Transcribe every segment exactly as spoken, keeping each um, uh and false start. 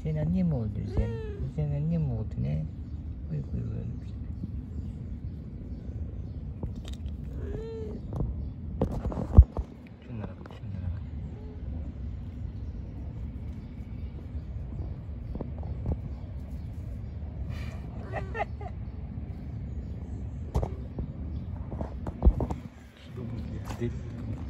Sen anne mi oldun sen? Sen anne mi oldun he? Uy uy uy. Şunlara bak, şunlara bak. Şurada bak ya. Deli.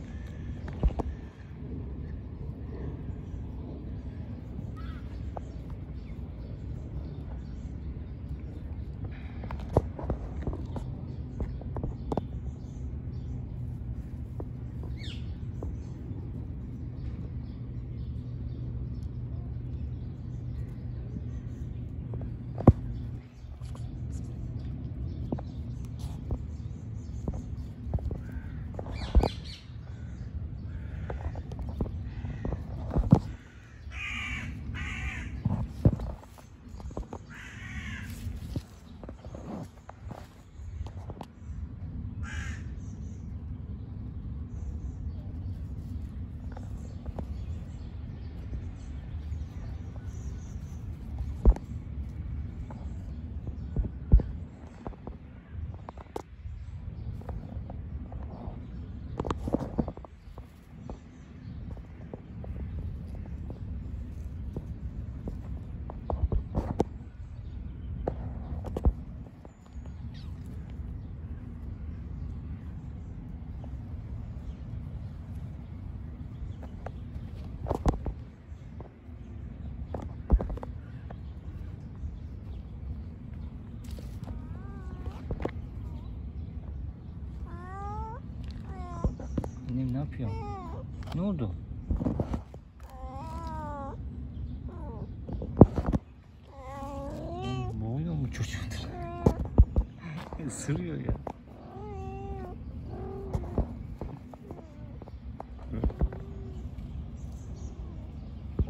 Annem ne yapıyor? Ne oldu? Boğuyor mu çocuğudur? Isırıyor ya.